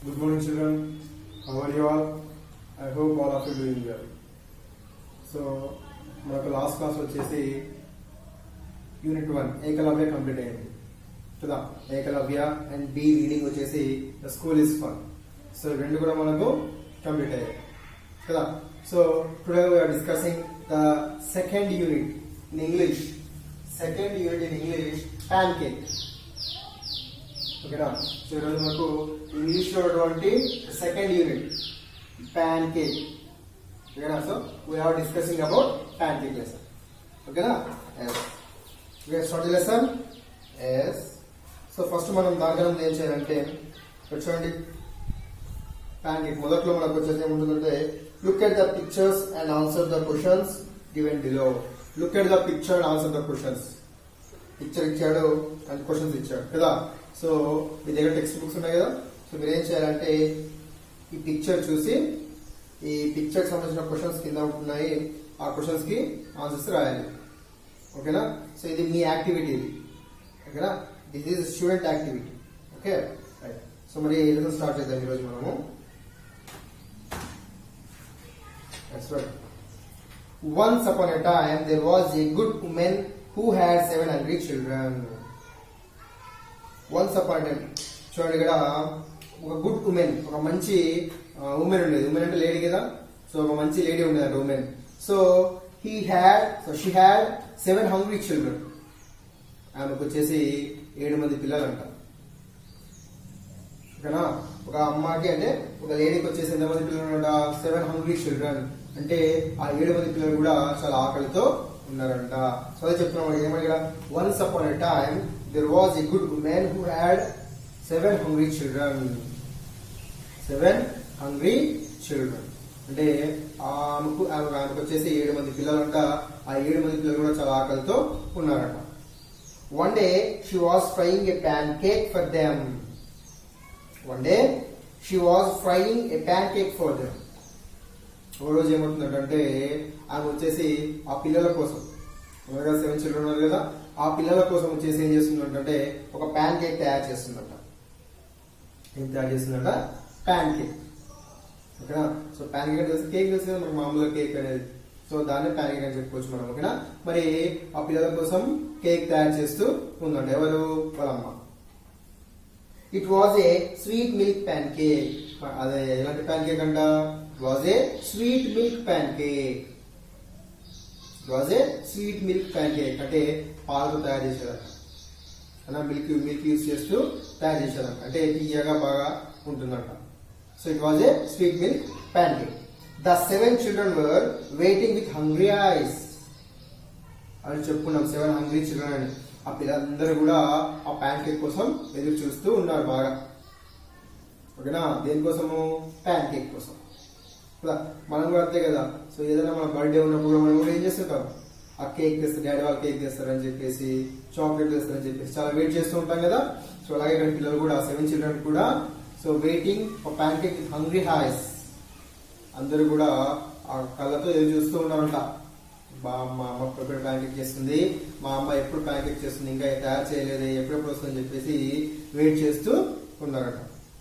Good morning, children. How are you all? I hope all of you doing well. So, మనకు last class వచ్చేసి unit 1 Eklavya complete అయింది కదా. Eklavya and B reading వచ్చేసి the school is fun. So రెండు కూడా మనకు complete అయ్యాయి కదా. So today we are discussing the second unit in English. Second unit in English, pancake. ఓకేనా. సో ఈరోజు మనకు ఇంగ్లీష్ లో ఉన్నటువంటి సెకండ్ యూనిట్ pancake. ఓకేనా. So we are discussing about pancake lesson. ఓకేనా. yes. we are starting lesson. yes. So first మనం దానికన్నా ఏం చేయాలంటే చూడండి, pancake మొదట్లో మనకు వచ్చేసి ఏముంటుందంటే look at the pictures and answer the questions given below. look at the picture and answer the questions. Picture ఇచ్చాడు అండ్ క్వశ్చన్స్ ఇచ్చాడు కదా. సో మీ దగ్గర టెక్స్ట్ బుక్స్ ఉన్నాయి కదా. సో మీరు ఏం చేయాలంటే ఈ పిక్చర్ చూసి ఈ పిక్చర్ సంబంధించిన క్వశ్చన్స్ కింద ఉంటున్నాయి, ఆ క్వశ్చన్స్ కి ఆన్సర్స్ రాయాలి. ఓకేనా. సో ఇది మీ యాక్టివిటీ, ఇది ఓకేనా. This is student activity. Okay right. So మరి లెసన్ స్టార్ట్ చేద్దాం ఈరోజు మనము. Once upon a time there was a good woman who had 7 hungry children. Once upon a time, చూడండి ఇక్కడ ఒక గుడ్ ఉమెన్, ఒక మంచి ఉమెన్ ఉండేది. ఉమెన్ అంటే లేడీ కదా. సో ఒక మంచి లేడీ ఉండేది woman. So she had 7 hungry children. ఆమెకు వచ్చేసి 7 మంది పిల్లలు అంట. ఓకేనా. ఒక అమ్మకి అంటే ఒక లేడీకి వచ్చేసి ఎంతమంది పిల్లలు ఉన్నారంట? 7 hungry children. అంటే ఆ 7 మంది పిల్లలు కూడా చాలా ఆకలితో ఉన్నారంట. సో అదే చెప్తున్నాం ఏమని ఇక్కడ, once upon a time there was a good woman who had 7 hungry children. 7 hungry children అంటే ఆమెకు వచ్చేసి 7 మంది పిల్లలంట. ఆ 7 మంది పిల్లలు కూడా చాలా ఆకలితో ఉన్నారంట. One day she was frying a pancake for them. One day she was frying a pancake for them. ఒక రోజు ఏమవుతుందంటే ఆమె వచ్చేసి ఆ పిల్లల కోసం, 7 children ఉన్నారు కదా, ఆ పిల్లల కోసం వచ్చేసి ఏం చేస్తుందంటే ఒక ప్యాన్ కేక్ తయారు చేస్తుందంట. ఏం తయారు చేస్తుందంట? Pancake. ఓకేనా. సో ప్యాన్ కేక్ అంటే కేక్ తెలుసు కదా మనకు, మామూలుగా కేక్ అనేది. సో దాన్ని ప్యాన్ కేక్ అని చెప్పుకోవచ్చు మనం. ఓకేనా. మరి ఆ పిల్లల కోసం కేక్ తయారు చేస్తూ ఉందంట. ఎవరు? వాళ్ళమ్మ. It was a sweet milk pancake. అదే ఎలాంటి ప్యాన్ కేక్ అంట? was a sweet milk pancake. was a sweet milk pancake అంటే పాలతో తయారు చేసేదంట. అలా మిల్క్ యూస్ చేస్తూ తయారు చేసేదంట. అంటే తీయగా బాగా ఉంటుందంట. So it was a sweet milk pancake. The 7 children were waiting with hungry eyes. అని చెప్పుకున్నాం 7 hungry children అని. ఆ పిల్లలందరూ కూడా ఆ ప్యాన్ కేక్ కోసం ఎదురు చూస్తూ ఉన్నారు బాగా. ఓకేనా. దేనికోసము? ప్యాన్ కేక్ కోసం. మనం కూడా అంతే కదా. సో ఏదైనా మన బర్త్డే ఉన్నప్పుడు మనం కూడా ఏం చేస్తుంటాం, ఆ కేక్ తెస్తారు, డాడీ వాళ్ళు కేక్ తెస్తారని చెప్పేసి, చాక్లెట్ తెస్తారని చెప్పేసి చాలా వెయిట్ చేస్తూ ఉంటాం కదా. సో అలాగే ఇక్కడ పిల్లలు కూడా 7 children కూడా so waiting for pancake with hungry eyes. అందరూ కూడా ఆ కళ్ళతో ఎదురు చూస్తూ ఉన్నారంట. మా అమ్మ ఎప్పుడు ప్యాన్ కేక్ చేస్తుంది, మా అమ్మ ఎప్పుడు ప్యాన్ కేక్ చేస్తుంది, ఇంకా తయారు చేయలేదు, ఎప్పుడెప్పుడు వస్తుందని చెప్పేసి వెయిట్ చేస్తూ ఉన్నారంట.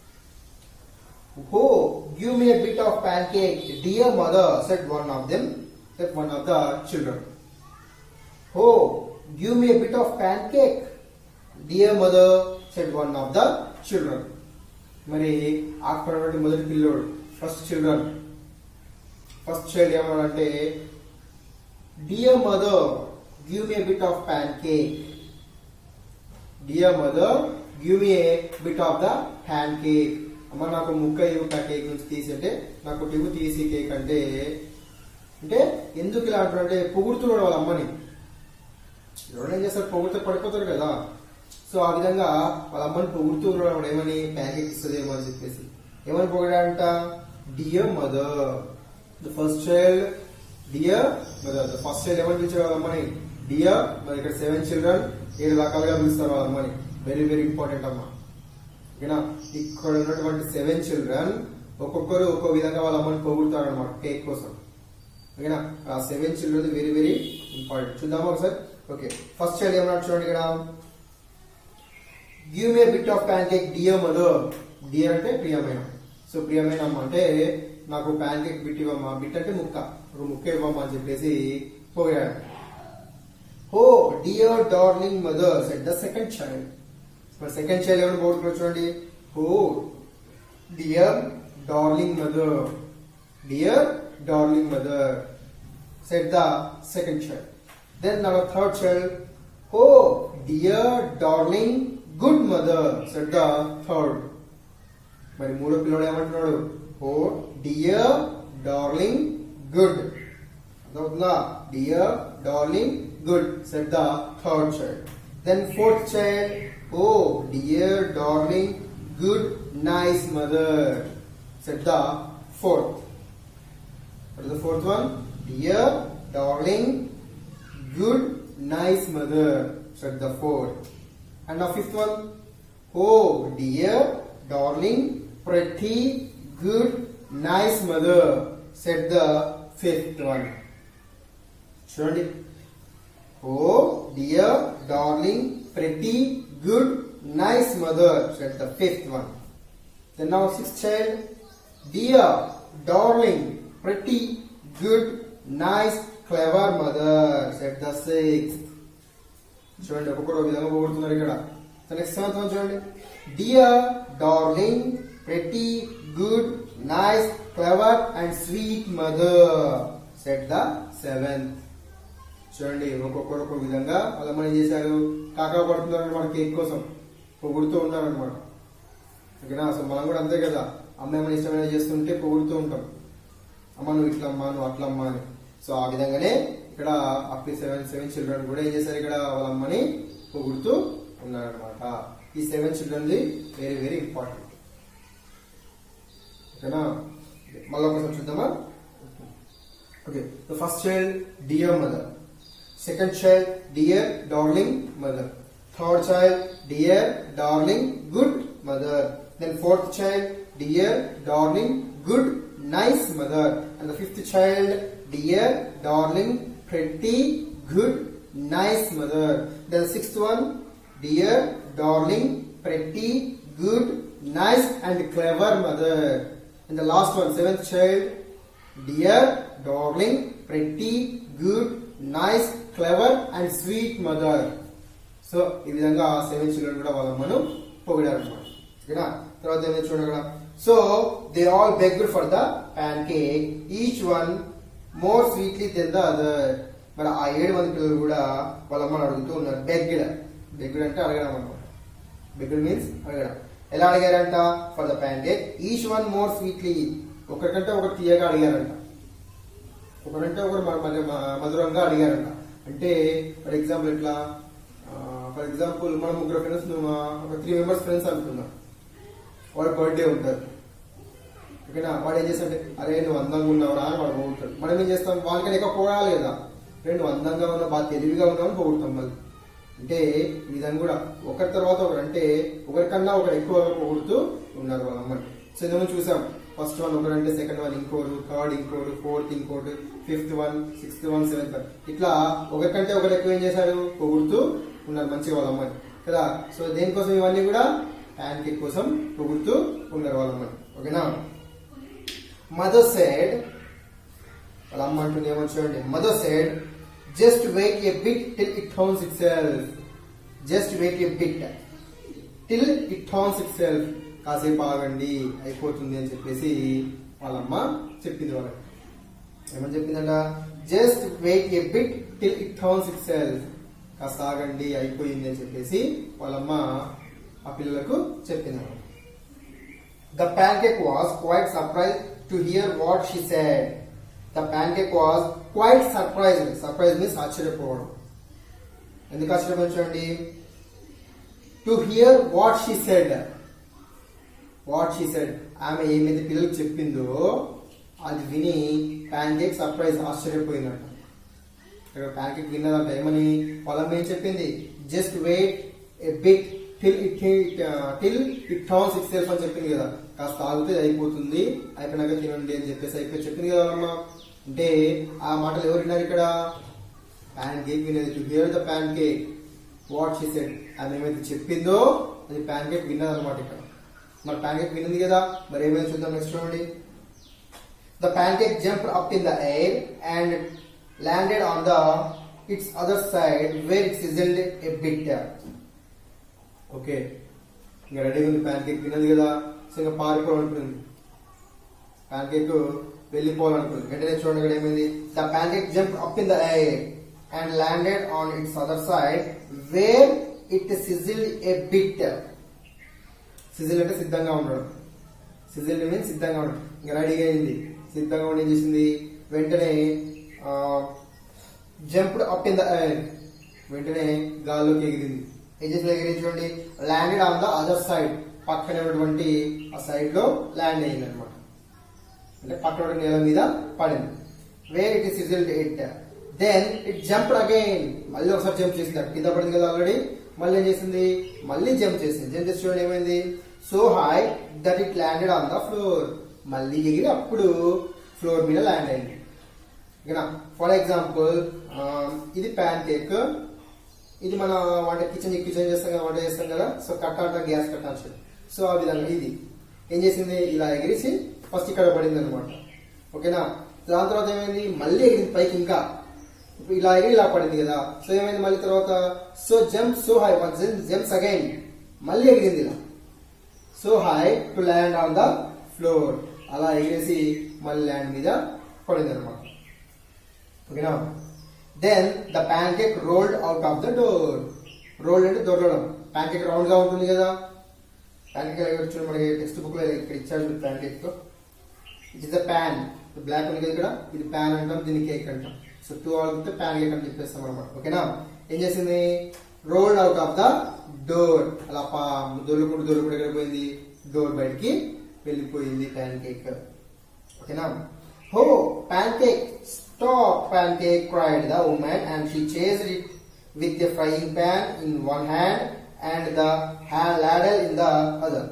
Oh, give me a bit of pancake, dear mother, said one of them, said one of the children. Oh, give me a bit of pancake, dear mother, said one of the children. మరి ఆకుపడినటువంటి మొదటి పిల్లోడు, first child ఏమన్నాడంటే, dear mother give me a bit of pancake. Dear mother give me a bit of the pancake. అమ్మ నాకు ముక్క ఇవ్వు cake నుంచి తీసి, అంటే నాకు ఇవ్వు తీసి కేక్ అంటే ఎందుకు ఇలా అంటారంటే పొగుడుతున్నాడు వాళ్ళ అమ్మని. ఎవరైనా ఏం చేస్తారు, పొగుడితే పడిపోతారు కదా. సో ఆ విధంగా వాళ్ళ అమ్మని పొగుడుతూ ఉన్నాడు. ఏమని? ప్యాన్ కేక్ ఇస్తుందేమో అని చెప్పేసి. ఏమని పొగిడాడంట? Dear mother. The first child dear mother. The first child ఏమని పిలిచారు వాళ్ళ అమ్మని? డియర్. మరి ఇక్కడ 7 children 7 రకాలుగా పిలుస్తారు వాళ్ళ అమ్మని. వెరీ వెరీ ఇంపార్టెంట్ అమ్మ. ఓకేనా. ఇక్కడ ఉన్నటువంటి 7 children ఒక్కొక్కరు ఒక్కో విధంగా వాళ్ళ అమ్మని పొగుడుతారు అనమాట కేక్ కోసం. ఓకేనా. ఆ 7 children వెరీ వెరీ ఇంపార్టెంట్. చూద్దామా ఒకసారి. ఓకే. ఫస్ట్ చైల్డ్ ఏమన్నా చూడండి ఇక్కడ, give me a bit of pancake dear mother. Dear అంటే ప్రియమైన, సో ప్రియమైన అమ్మ అంటే నాకు ప్యాన్ కేక్ బిట్ ఇవ్వమ్మా, బిట్ అంటే ముక్క, ఒక ముక్క ఇవ్వమ్మా అని చెప్పేసి పోయాడు. Oh dear darling mother said the second child. మరి సెకండ్ చైల్డ్ ఎవరు బోర్డు చూడండి. Oh dear darling mother, dear darling mother said the second child. Then our third child, oh dear darling good mother said the third. మరి మూడో పిల్లడు ఏమంటున్నాడు, oh dear darling good. అర్థమవుతుందా? Dear darling good said the third child. Then fourth child, oh dear darling good nice mother said the fourth. What is the fourth one? Dear darling good nice mother said the fourth. And the fifth one, oh dear darling pretty good nice mother said the fifth one. చూడండి, oh dear darling pretty good nice mother said the fifth one. Then now sixth child, dear darling pretty good nice clever mother said the sixth. చూడండి, ఒక్కొక్కరు ఒక విధంగా పోగొడుతున్నారు ఇక్కడ. Next seventh one చూడండి, dear darling pretty good nice clever and sweet mother said the seventh. చూడండి, ఒక్కొక్కరు ఒక విధంగా వాళ్ళ ఏం చేశారు, కాకా పడుతున్నారు మన కేక్ కోసం పొగుడుతూ ఉన్నారు అనమాట. ఓకేనా? సో మనం కూడా అంతే కదా, అమ్మ ఏమైనా ఇష్టమైన చేస్తుంటే పొగుడుతూ ఉంటాం, అమ్మ నువ్వు ఇట్లా అమ్మా నువ్వు అట్లా అమ్మా అని. సో ఆ విధంగానే ఇక్కడ అప్ టు 7 చిల్డ్రన్ కూడా ఏం చేశారు, ఇక్కడ వాళ్ళ అమ్మని పొగుడుతూ ఉన్నారనమాట. ఈ 7 చిల్డ్రన్ వెరీ వెరీ ఇంపార్టెంట్. ఓకేనా? మళ్ళీ ఒకసారి చూద్దామా. Okay, the first child dear mother, second child dear darling mother, third child dear darling good mother, then fourth child dear darling good nice mother, and the fifth child dear darling pretty good nice mother. Then the sixth one, dear darling pretty good nice and clever mother. And the last one, seventh child, dear darling pretty good nice clever and sweet mother. So ఈ విధంగా 7 children కూడా వాళ్ళ అమ్మను పొగిడారు అన్నమాట. ఓకేనా? తర్వాత ఏమైనా చూడగల. So they all begged for the pancake, each one more sweetly than the other. మరి ఆ 7 మంది పిల్లలు కూడా వాళ్ళ అమ్మని అడుగుతూ ఉన్నారు. బెగ్గడ్ అంటే అడగడం అన్నమాట. బెగ్గడ్ మీన్స్ అడగడం. ఎలా అడిగారంట? For the pancake each one more sweetly, ఒకరికంటే ఒకరు తీయగా అడిగారంట, ఒకరంటే ఒకరు మధురంగా అడిగారంట. అంటే ఫర్ ఎగ్జాంపుల్ ఎట్లా, ఫర్ ఎగ్జాంపుల్ మన ముగ్గురు ఫ్రెండ్స్, ఒక 3 మెంబర్స్ ఫ్రెండ్స్ అనుకున్నాం, వాడి బర్త్డే ఉంటారు. ఓకేనా? వాడు ఏం చేస్తాడంటే, అరే నువ్వు అందంగా ఉన్నావురా అని వాడు పొగుడతాడు. మనం ఏం చేస్తాం, వాళ్ళకన్నా ఎక్కువ పొగడాలి కదా, నువ్వు అందంగా ఉన్నావు బాగా తెలివిగా ఉన్నావు పొగుడతాం మళ్ళీ. అంటే ఈ విధంగా కూడా ఒకరి తర్వాత ఒకరు, అంటే ఒకరికన్నా ఒకరు ఎక్కువగా పొగుడుతూ ఉన్నారు వాళ్ళ అమ్మని. సో ఇందులో చూసాం, ఫస్ట్ వన్ ఒకరంటే సెకండ్ వన్ ఇంకోరు, థర్డ్ ఇంకోరు, ఫోర్త్ ఇంకోటి, fifth one, sixth one, seventh one, ఇట్లా ఒకరికంటే ఒకరు ఎక్కువ ఏం చేశారు, పొగుడుతూ ఉన్నారు మంచిగా వాళ్ళ అమ్మని కదా. సో దేనికోసం ఇవన్నీ కూడా ప్యాన్ కేక్ కోసం పొగుడుతూ ఉన్నారు వాళ్ళ అమ్మని. ఓకేనా? మదర్ సెడ్, వాళ్ళ అమ్మ అంటుంది ఏమో చూడండి. Mother said just wait a bit till it turns itself. Just wait a bit till it turns itself. కాసేపు ఆగండి అయిపోతుంది అని చెప్పేసి వాళ్ళమ్మ చెప్పింది వాళ్ళకి. ఏమని చెప్పిందంట? Just wait a bit till it turns itself. కాస్త ఆగండి అయిపోయింది అని చెప్పేసి వాళ్ళమ్మ ఆ పిల్లలకు చెప్పింది. The pancake was quite surprised to hear what she said. The pancake was quite surprised. Surprised means ఆశ్చర్యపోవడం. ఎందుకు ఆశ్చర్యపోయించండి? To hear what she said. What she said. ఆమె ఏమైతే పిల్లలకు చెప్పిందో అది విని ప్యాన్కేక్ సర్ప్రైజ్ ఆశ్చర్యపోయిందంట. ఇక్కడ ప్యాన్కేక్ విన్నదంట. ఏమని? వాళ్ళమ్మ ఏం చెప్పింది? Just wait a bit till it turns itself అని చెప్పింది కదా. కాస్త ఆగితే అయిపోతుంది, అయిపోయినాక తినండి అని చెప్పేసి చెప్పింది కదా వాళ్ళమ్మ. అంటే ఆ మాటలు ఎవరు విన్నారు ఇక్కడ? ప్యాన్ కేక్ వినేది. To hear the pancake what she said. ఆమె ఏమైతే చెప్పిందో అది ప్యాన్ కేక్ విన్నదన్నమాట ఇక్కడ. మరి ప్యాన్ కేక్ వినింది కదా, మరి ఏమైనా చూద్దాం నెక్స్ట్ చూడండి. The pancake jump up in the air and landed on the its other side where it sizzled a bit. Okay, ఇంకా రెడీగా ఉంది. ప్యాన్ కేక్ విన్నది కదా, సో ఇంకా పారిపోవాలనుకుంది, ప్యాన్ కేక్ వెళ్ళిపోవాలనుకుంది. వెంటనే చూడండి ఇక్కడ ఏమైంది. The pancake jump up in the air and landed on its other side where it sizzled a bit. Sizzle అంటే సిద్ధంగా ఉండడం, సిజిల్ మీన్స్ సిద్ధంగా ఉండడం. ఇంకా రెడీగా అయింది, సిద్ధంగా ఉండి ఏం చేసింది, వెంటనే jumped up in the air, వెంటనే గాల్లోకి ఎగిరింది. ఏం చేసిన ఎగిరి చూడండి, landed on the other side, పక్కనే ఉన్నటువంటి ఆ సైడ్ లో ల్యాండ్ అయింది అనమాట, అంటే పక్కన నేల మీద పడింది. Where it sizzled it, then it jumped again, మళ్ళీ ఒకసారి జంప్ చేసింది. కింద పడింది కదా ఆల్రెడీ, మళ్ళీ ఏం చేసింది, మళ్ళీ జంప్ చేసింది. జంప్ చేసి చూడండి ఏమైంది, so high that it landed on the floor, మళ్ళీ ఎగిరి అప్పుడు ఫ్లోర్ మీద ల్యాండ్ అయింది. ఫర్ ఎగ్జాంపుల్ ఇది ప్యాన్ కేక్, ఇది మన వంట కిచెన్ చేస్తాం కదా, వంట చేస్తాం కదా, సో కట్ట గ్యాస్ కట్టాల్సి, సో ఆ విధంగా ఇది ఏం చేసింది, ఇలా ఎగిరిసి ఫస్ట్ ఇక్కడ పడింది అనమాట. ఓకేనా, దాని తర్వాత ఏమైంది, మళ్ళీ ఎగిరింది పైకి, ఇంకా ఇలా ఎగిరి ఇలా పడింది కదా, సో ఏమైంది మళ్ళీ తర్వాత, so jump so high jumps again, మళ్ళీ ఎగిరింది ఇలా, so high to land on the floor, అలా ఎగిరేసి మళ్ళీ ల్యాండ్ మీద పడింది అనమాట. ఓకేనా, then the pancake rolled out of the door. Rolled అంటే దొరకడం, ప్యాన్ కేక్ రౌండ్ గా ఉంటుంది కదా, ప్యాన్ కేక్ చూడండి మనకి టెక్స్ట్ బుక్ లో ఇక్కడ ఇచ్చాడు pancake. It is the pan, black ఉంది కదా ఇక్కడ, ఇది ప్యాన్ అంటాం, దీన్ని కేక్ అంటాం. సో టూ ఆల్తే ప్యాన్ కేక్ అని చెప్పేస్తాం అనమాట. ఓకేనా, ఏం చేసింది, rolled out of the door, అలా దొరుకుడు ఎక్కడ పోయింది, డోర్ బయటికి వెళ్ళిపోయింది ప్యాన్ కేక్. ఓకేనా, ho pancake stop pancake cried the woman and she chased it with the frying pan in one hand and the ladle in the other.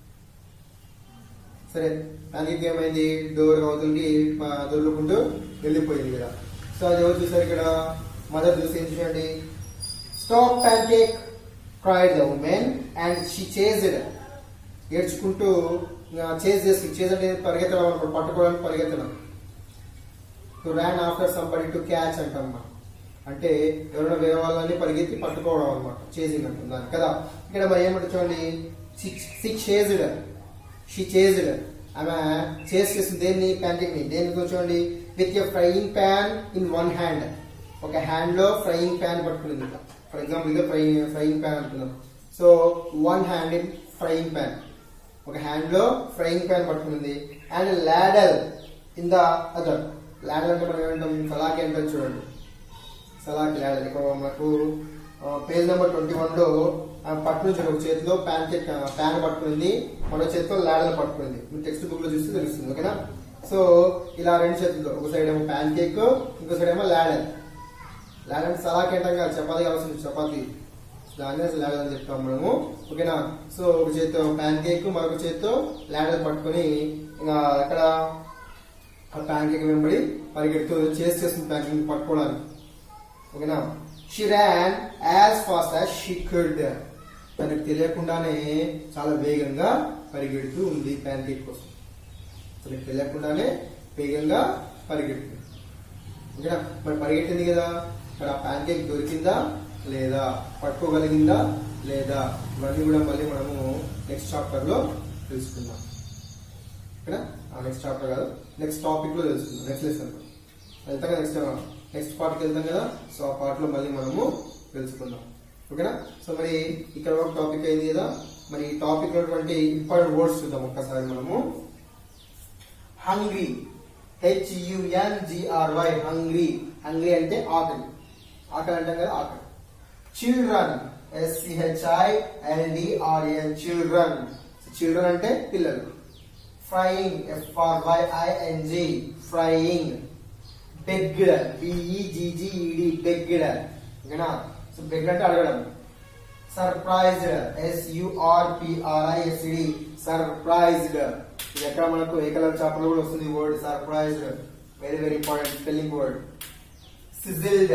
సరే, pancake ఏమైంది, door అవతలకి దొరుకుంటూ వెళ్ళిపోయింది కదా. So అది ఎవరు చూసారు ఇక్కడ, మదర్ చూసి ఏం చూడండి, stop pancake cried the woman and she chased, ఏడ్చుకుంటూ చేజ్ అంటే పరిగెత్తడం అనమాట, పట్టుకోవడానికి పరిగెత్తడం. To ran after somebody to catch అంటాం, అంటే ఎవరైనా వేరే వాళ్ళని పరిగెత్తి పట్టుకోవడం అనమాట, చేజింగ్ అంటున్నాను కదా. ఇక్కడ మరి ఏమంటే చూడండి, షీ చేజ్డ్, ఆమె చేస్తుంది దేన్ని, ప్యాన్ కేక్ ని. దేనికి చూడండి, with a frying pan in one hand, ఒక హ్యాండ్ లో ఫ్రైయింగ్ ప్యాన్ పట్టుకునింది. ఫర్ ఎగ్జాంపుల్ ఇదే ఫ్రైయింగ్ ప్యాన్ అంటున్నాం, so one hand in frying pan, ఒక హ్యాండ్ లో ఫ్రైయింగ్ ప్యాన్ పట్టుకునింది. And ladle in the other, ladle అంటే మనం ఏమంటాం, సలాకి అంటాం చూడండి, సలాకి ladle. ఇక్కడ మనకు పేజ్ నెంబర్ 21 లో పట్టుకుని ఒక చేతిలో ప్యాన్ పట్టుకుంది, మరో చేతిలో ladle పట్టుకుంది. మీరు టెక్స్ట్ బుక్ లో చూస్తే తెలుస్తుంది. ఓకేనా, సో ఇలా రెండు చేతుల్లో, ఒక సైడ్ ఏమో ప్యాన్ కేక్, ఇంకో సైడ్ ఏమో ladle. ladle అంటే సలాకి అంటాం కదా, చపాతీ కావాల్సింది, చపాతీ దాన్ని ladle అని చెప్తాం మనము. ఓకేనా, సో ఒక చేతితో ప్యాన్ కేక్, మరొక చేతితో ladle పట్టుకొని ఇంకా అక్కడ ప్యాన్ కేక్ వెంబడి పరిగెడుతూ చేస్తుంది ప్యాన్ కేక్ పట్టుకోవడానికి. ఓకేనా, she ran as fast as she could, తనకు తెలియకుండానే చాలా వేగంగా పరిగెడుతూ ఉంది ప్యాన్ కేక్ కోసం, తనకు తెలియకుండానే వేగంగా పరిగెడుతుంది. ఓకేనా, మరి పరిగెట్టింది కదా, ఇక్కడ ప్యాన్ కేక్ దొరికిందా లేదా, పట్టుకోగలిగిందా లేదా, ఇవన్నీ కూడా మళ్ళీ మనము నెక్స్ట్ చాప్టర్ లో తెలుసుకుందాం. ఓకేనా, నెక్స్ట్ చాప్టర్ కాదు, నెక్స్ట్ టాపిక్ లో తెలుసుకుందాం, నెక్స్ట్ లెసన్ లో వెళ్తాం కదా, నెక్స్ట్ పార్ట్కి వెళ్తాం కదా, సో ఆ పార్ట్ లో మళ్ళీ మనము తెలుసుకుందాం. ఓకేనా, సో మరి ఇక్కడ ఒక టాపిక్ అయింది కదా, మరి ఈ టాపిక్ లో ఇంపార్టెంట్ వర్డ్స్ చూద్దాం ఒక్కసారి మనము. హంగ్రీ, HUNGRY, హంగ్రీ, హంగ్రీ అంటే ఆకలి, ఆకలి అంటాం కదా, ఆకలి. చిల్డ్రన్, CHILDRN, చిల్డ్రన్, చిల్డ్రన్ అంటే పిల్లలు. Frying, FRYING, frying. Begged, BEGGED, begged. ఓకేనా, సో బెగ్డ్ అంటే అడగడం. Surprised, SURPRISED, surprised. ఇది ఎక్కడ మనకు ఏకలవ్య చాప్టర్లో కూడా వస్తుంది word surprised, very very important spelling word. sizzled,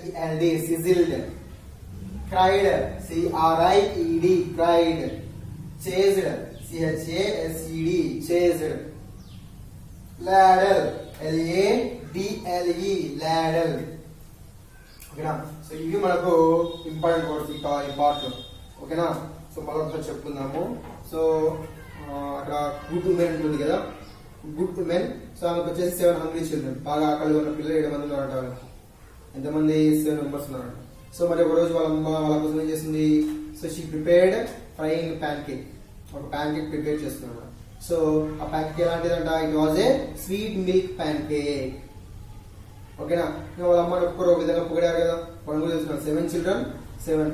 SIZZELD, sizzled. Cried, CRIED, cried. Chased, CHASED chased. Ladle, LADLE ladle. ఓకేనా? సో ఇవి మనకు ఇంపార్టెంట్ వర్డ్స్ ఈ పార్ట్ లో. ఓకేనా? సో మళ్ళీ ఒకసారి చెప్పుకుందాము. సో అక్కడ గుడ్ ఉమెన్ ఉంటుంది కదా, గుడ్ ఉమెన్. సో ఆమెకు వచ్చేసి 7 హంగ్రీ చిల్డ్రన్, బాగా ఆకలి ఉన్న పిల్లలు 7 మంది ఉన్నారంట. వాళ్ళకి ఎంతమంది? 7 మెంబర్స్ ఉన్నారంట. సో మరి ఒక రోజు వాళ్ళ అమ్మ వాళ్ళ కోసం ఏం చేసింది? So she prepared frying pancake, ఒక ప్యాన్ కేక్ ప్రిపేర్ చేస్తున్నాడు. సో ఆ ప్యాన్ కేక్ ఎలాంటిదంట? It was a sweet milk pancake. ఓకేనా? వాళ్ళ అమ్మని ఒక్కొక్కరు ఒక విధంగా పొగిడారు కదా. వాళ్ళు కూడా తెలుసుకున్నారు 7 చిల్డ్రన్, 7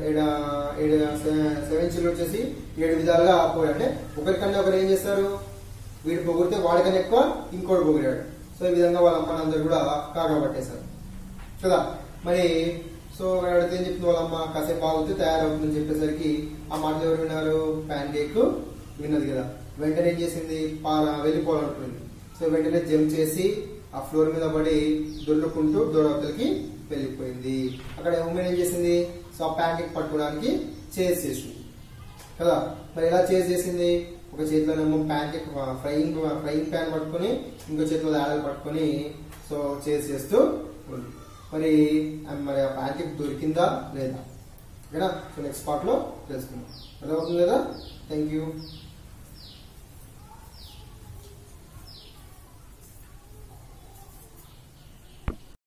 వచ్చేసి 7 విధాలుగా పోయాడు. అంటే ఒకరికన్నా ఒకరు ఏం చేస్తారు? వీడు పొగిడితే వాడికన్నా ఎక్కువ ఇంకోటి పొగిడాడు. సో ఈ విధంగా వాళ్ళ అమ్మని అందరు కూడా కాగా పట్టేశారు కదా. మరి సో అడిగితే ఏం చెప్తుంది వాళ్ళ అమ్మ? కాసేపు ఆగితే తయారవుతుందని చెప్పేసరికి ఆ మాటలు ఎవరు విన్నారు? ప్యాన్ కేక్ విన్నది కదా. వెంటనే ఏం చేసింది? వెళ్ళిపోవాలనుకుంది. సో వెంటనే జంప్ చేసి ఆ ఫ్లోర్ మీద పడి దొర్లుకుంటూ దూడవతలకి వెళ్ళిపోయింది. అక్కడ ఉమెన్ ఏం చేసింది? సో ఆ ప్యాన్ కేక్ పట్టుకోవడానికి చేజ్ చేసింది కదా. మరి ఎలా చేజ్ చేసింది? ఒక చేతిలోనేమో ప్యాన్ కేక్ ఫ్రైయింగ్ ప్యాన్ పట్టుకొని, ఇంకో చేతిలో దాడలు పట్టుకొని సో చేజ్ చేస్తూ ఉంది. మరి ఆ ప్యాన్ కేక్ దొరికిందా లేదా? ఓకేనా? సో నెక్స్ట్ పార్ట్ లో తెలుసుకుందాం. అర్థమవుతుంది కదా. Thank you.